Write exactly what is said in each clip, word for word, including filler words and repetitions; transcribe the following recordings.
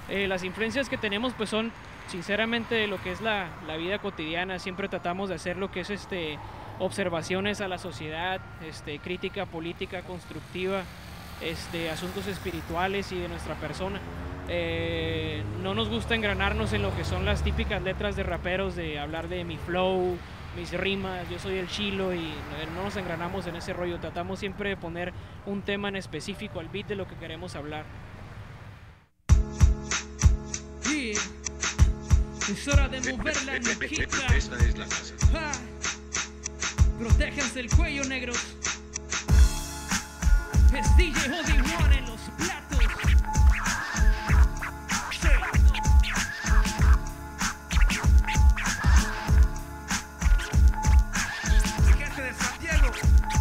Eh, las influencias que tenemos pues son sinceramente de lo que es la, la vida cotidiana. Siempre tratamos de hacer lo que es este, observaciones a la sociedad, este, crítica política constructiva, este, asuntos espirituales y de nuestra persona. Eh, no nos gusta engranarnos en lo que son las típicas letras de raperos, de hablar de mi flow, mis rimas, yo soy el chilo, y no nos engranamos en ese rollo. Tratamos siempre de poner un tema en específico al beat de lo que queremos hablar. Yeah. Es hora de mover la nuquita. Esta es la casa. Ah. Protéjanse el cuello, negros. Es D J Obi-Wan en los platos. Sí. Gente de Santiago,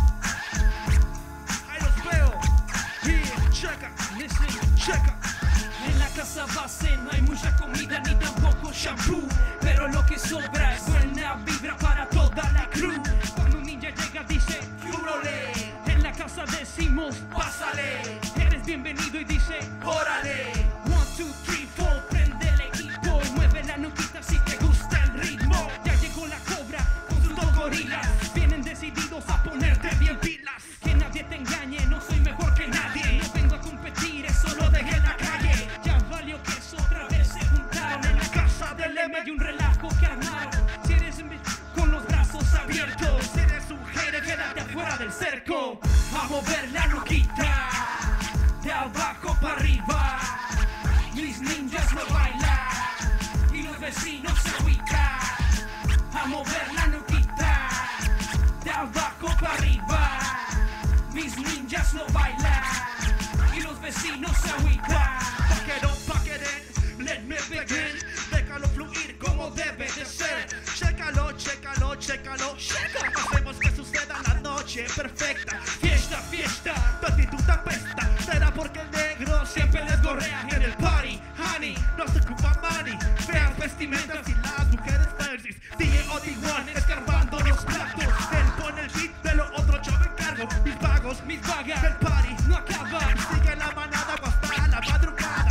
ahí los veo. Yeah, checa, listen, checa. En la casa base no hay mucha comida ni tampoco shampoo, pero lo que sobra es buena vibra para toda la crew. Cuando un ninja llega dice, ¡Yúrole! En la casa decimos, ¡pásale! Eres bienvenido y dice, ¡órale! One, two, three, four, prende el equipo, mueve la nuquita si te gusta el ritmo. Ya llegó la cobra con sus dos gorilas, vienen decididos a ponerte bien pilas. Que nadie te engañe, no soy mejor que nadie, no vengo a competir, es solo de en la calle. Ya valió que eso otra vez se juntaron en la casa del M y un relajo que armaron. Si eres con los brazos abiertos, si eres un hater, quédate afuera del cerco. A mover la nuquita, de abajo para arriba. Mis ninjas no bailan y los vecinos se agüitan. A mover la nuquita, de abajo para arriba. Mis ninjas no bailan y los vecinos se agüitan. Paquero, paqueren, let me begin. Déjalo fluir como debe de ser. Chécalo, chécalo, chécalo, checa. Hacemos que suceda la noche perfecta. Fiesta, fiesta, tu actitud apesta. Será porque el negro siempre les gorrea en el party. Honey, no se ocupa money. Feas vestimentas y las mujeres fancies. D J Obi-Wan escarbando los platos. Él pone el beat, de lo otro yo me encargo. Mis vagos, mis vagas, el party no acaba. Sigue la manada hasta la madrugada.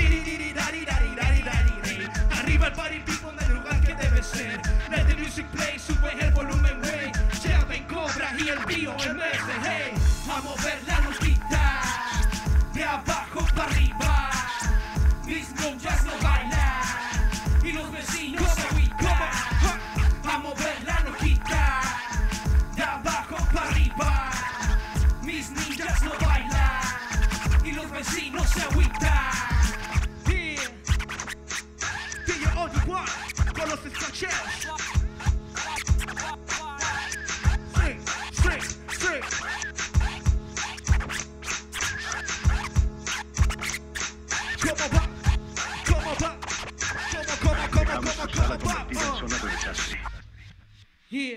Arriba el party people en el lugar que debe ser. Let the music play, sube el volumen, wey. Ya ven Cobra y el tío, el mes de hey. A mover la nuquita, de abajo para arriba. Mis ninjas no bailan y los vecinos se agüitan. A mover la nuquita, de abajo para arriba. Mis ninjas no bailan y los vecinos se agüitan. Yeah. D J Obi-Wan con los escacheos. Sí, sí, sí. ¿Cómo va? ¿Cómo va? ¿Cómo, cómo, cómo, Dejamos cómo, su sala cómo va? convertida en zona de desastre. Yeah.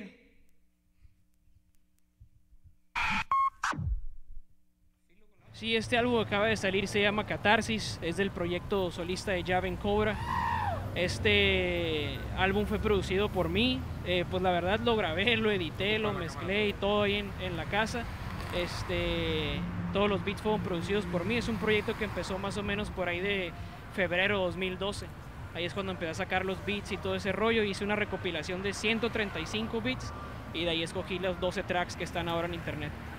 Sí, este álbum acaba de salir, se llama Catarsis, es del proyecto solista de Javen Cobra. Este álbum fue producido por mí, eh, pues la verdad lo grabé, lo edité, lo mezclé y todo ahí en, en la casa. Este, todos los beats fueron producidos por mí. Es un proyecto que empezó más o menos por ahí de febrero de dos mil doce. Ahí es cuando empecé a sacar los beats y todo ese rollo. Hice una recopilación de ciento treinta y cinco beats y de ahí escogí los doce tracks que están ahora en internet.